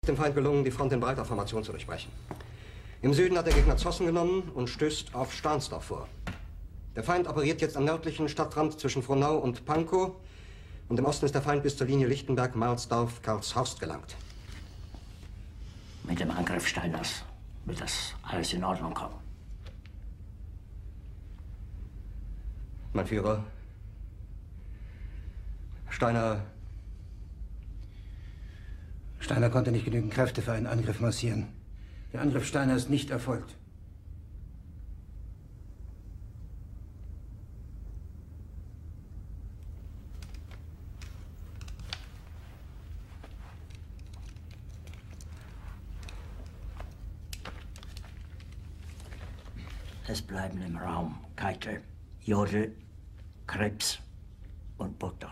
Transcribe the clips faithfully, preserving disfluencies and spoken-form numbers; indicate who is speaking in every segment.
Speaker 1: Dem Feind gelungen, die Front in breiter Formation zu durchbrechen. Im Süden hat der Gegner Zossen genommen und stößt auf Stahnsdorf vor. Der Feind operiert jetzt am nördlichen Stadtrand zwischen Frohnau und Pankow und im Osten ist der Feind bis zur Linie Lichtenberg-Marsdorf-Karlshorst gelangt.
Speaker 2: Mit dem Angriff Steiners wird das alles in Ordnung kommen.
Speaker 1: Mein Führer, Steiner...
Speaker 3: Steiner konnte nicht genügend Kräfte für einen Angriff massieren. Der Angriff Steiner ist nicht erfolgt.
Speaker 2: Es bleiben im Raum Keitel, Jodl, Krebs und Burgdorf.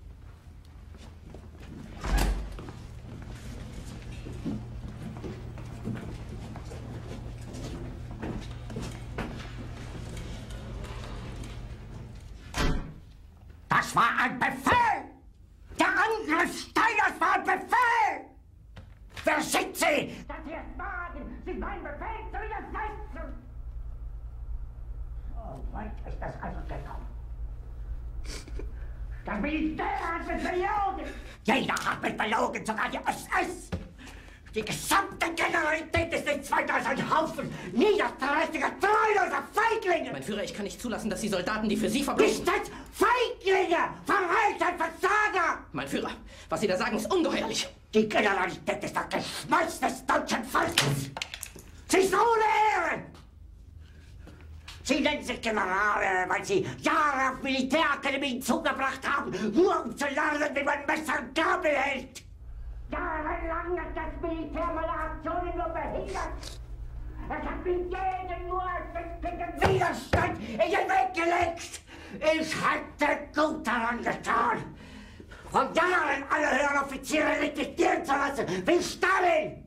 Speaker 4: Das war ein Befehl! Der Angriff Steiners war ein Befehl! Wer schickt Sie? Dass Sie es wagen, sich meinen Befehl zu widersetzen! So weit ist das also gekommen. Das Militär hat mich belogen! Jeder hat mich belogen, sogar die S S! Die gesamte Generalität ist nichts weiter als ein Haufen niederträchtiger, treuloser Feiglinge!
Speaker 5: Mein Führer, ich kann nicht zulassen, dass die Soldaten, die für Sie verbringen...
Speaker 4: Nicht als Feiglinge! Verreiter, Versager!
Speaker 5: Mein Führer, was Sie da sagen, ist ungeheuerlich!
Speaker 4: Die Generalität ist das Geschmolz des deutschen Volkes! Sie ist ohne Ehre! Sie nennen sich Generale, weil Sie Jahre auf Militärakademien zugebracht haben, nur um zu lernen, wie man Messer und Gabel hält! Jahrelang hat das Militär meine Aktionen nur behindert. Es hat mir jeden nur erfindlichen Widerstand in den Weg gelegt. Ich hätte gut daran getan, von Jahren alle höheren Offiziere liquidieren zu lassen, wie Stalin.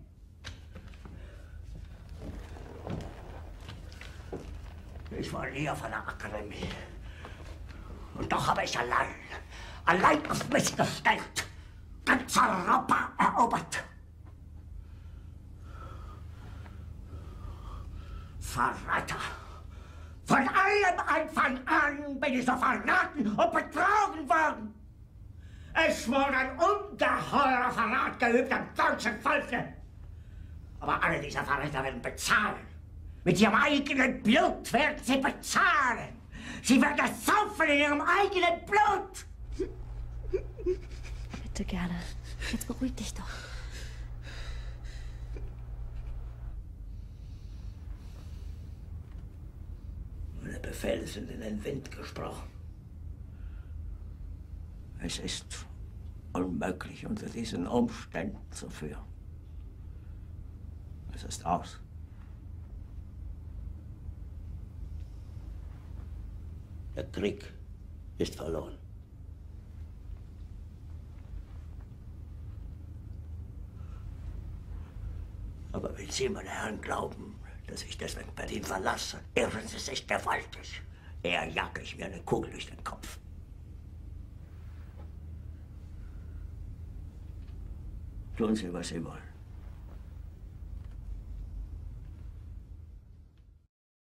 Speaker 4: Ich war nie auf einer Akademie. Und doch habe ich allein, allein auf mich gestellt, ganz Europa erobert. Verräter! Von allem Anfang an bin ich so verraten und betrogen worden. Es wurde ein ungeheurer Verrat geübt am deutschen Volke. Aber alle diese Verräter werden bezahlen. Mit ihrem eigenen Blut werden sie bezahlen. Sie werden es saufen in ihrem eigenen Blut.
Speaker 6: Bitte gerne. Jetzt beruhig dich doch.
Speaker 2: Meine Befehle sind in den Wind gesprochen. Es ist unmöglich, unter diesen Umständen zu führen. Es ist aus. Der Krieg ist verloren. Aber wenn Sie, meine Herren, glauben, dass ich deswegen Berlin verlasse, irren Sie sich gewaltig. Eher jage ich mir eine Kugel durch den Kopf. Tun Sie, was Sie wollen.